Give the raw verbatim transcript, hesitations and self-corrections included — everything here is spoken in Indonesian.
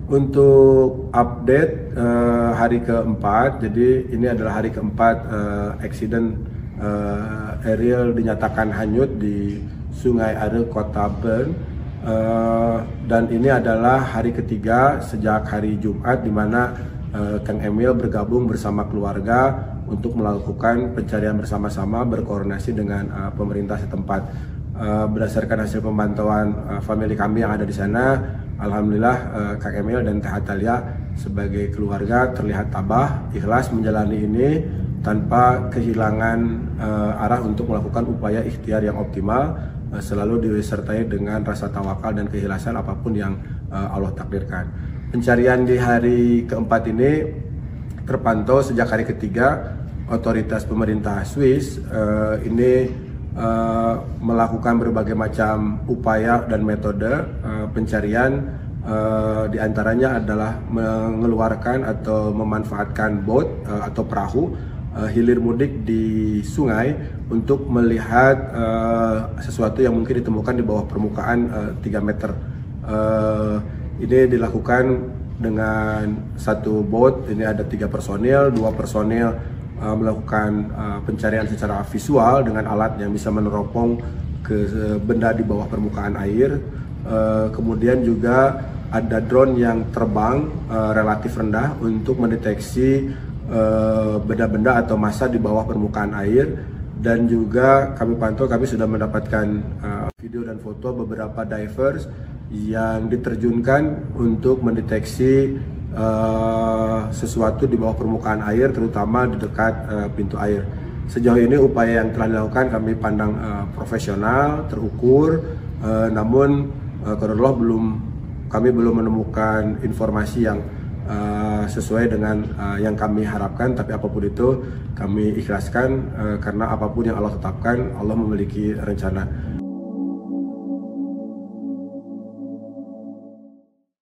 Untuk update uh, hari keempat, jadi ini adalah hari keempat uh, accident uh, Ariel dinyatakan hanyut di Sungai Are, Kota Bern, uh, dan ini adalah hari ketiga sejak hari Jumat di mana uh, Kang Emil bergabung bersama keluarga untuk melakukan pencarian bersama-sama berkoordinasi dengan uh, pemerintah setempat. Uh, berdasarkan hasil pemantauan uh, famili kami yang ada di sana, alhamdulillah uh, Kang Emil dan Teh Atalia sebagai keluarga terlihat tabah, ikhlas menjalani ini tanpa kehilangan uh, arah untuk melakukan upaya ikhtiar yang optimal, uh, selalu disertai dengan rasa tawakal dan keikhlasan apapun yang uh, Allah takdirkan. Pencarian di hari keempat ini terpantau sejak hari ketiga. Otoritas pemerintah Swiss uh, ini uh, melakukan berbagai macam upaya dan metode uh, pencarian, uh, diantaranya adalah mengeluarkan atau memanfaatkan boat uh, atau perahu uh, hilir mudik di sungai untuk melihat uh, sesuatu yang mungkin ditemukan di bawah permukaan uh, tiga meter. Uh, ini dilakukan dengan satu boat, ini ada tiga personil, dua personil Uh, melakukan uh, pencarian secara visual dengan alat yang bisa meneropong ke uh, benda di bawah permukaan air. Uh, kemudian juga ada drone yang terbang uh, relatif rendah untuk mendeteksi benda-benda uh, atau massa di bawah permukaan air. Dan juga kami pantau, kami sudah mendapatkan uh, video dan foto beberapa divers yang diterjunkan untuk mendeteksi Uh, sesuatu di bawah permukaan air, terutama di dekat uh, pintu air. Sejauh ini upaya yang telah dilakukan kami pandang uh, profesional, terukur, uh, namun uh, qadarullah belum kami belum menemukan informasi yang uh, sesuai dengan uh, yang kami harapkan. Tapi apapun itu kami ikhlaskan uh, karena apapun yang Allah tetapkan, Allah memiliki rencana.